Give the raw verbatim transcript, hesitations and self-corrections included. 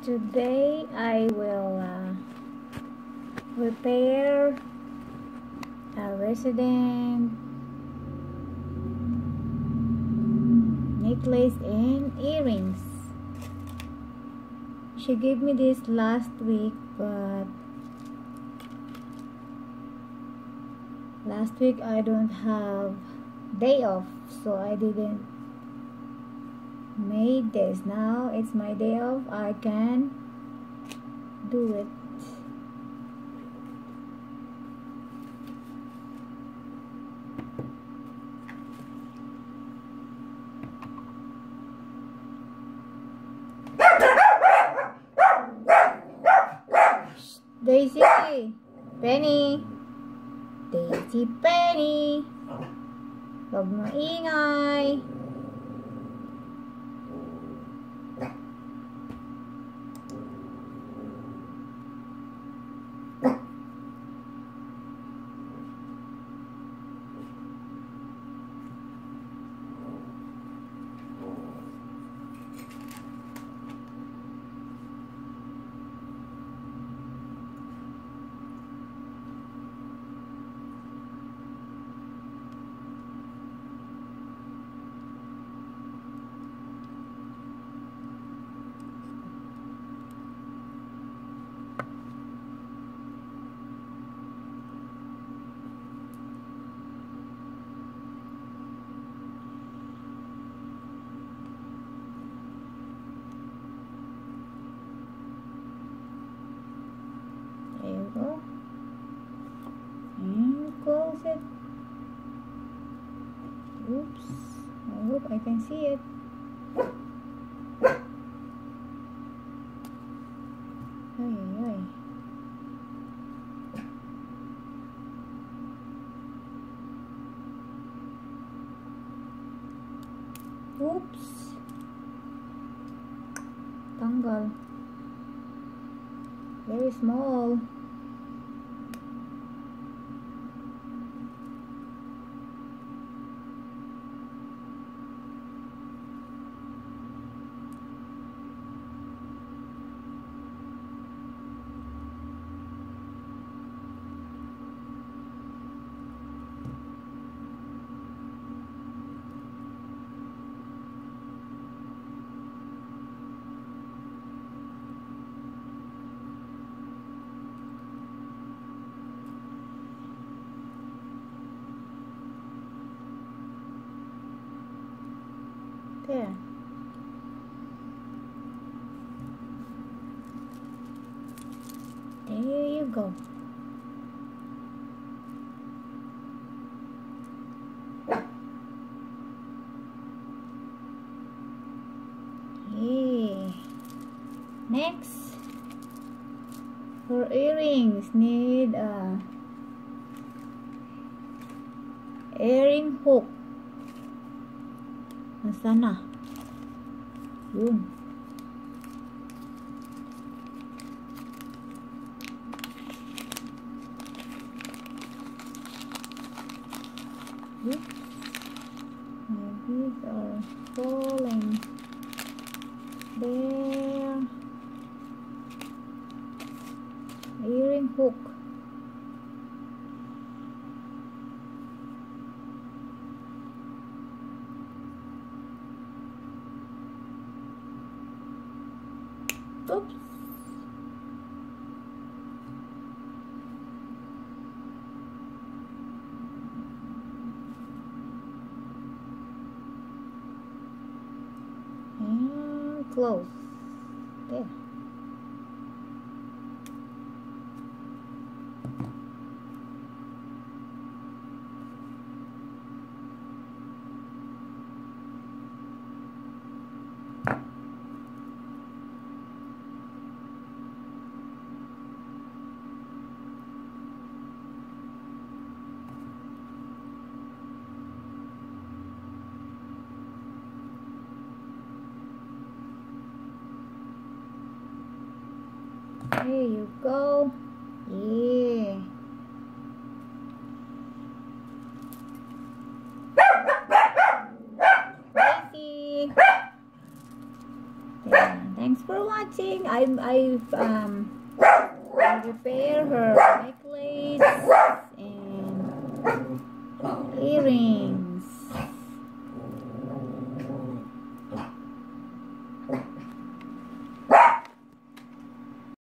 Today I will uh, repair a resident necklace and earrings. She gave me this last week, but last week I don't have day off, so I didn't made this. Now it's my day off, I can do it. Daisy, Penny, Daisy, Penny, huwag maingay. There you go. And close it. Oops. I hope I can see it. Ay, ay. Oops. Tanggal. Very small. There. There you go. Okay. Next, for earrings, need a earring hook. Nasaan na? Yun. Oops. My beads are falling. There. Earring hook. Oops. And close. There. There you go. Yeah. Daisy. Yeah, thanks thanks for watching. I I um I repair her necklace.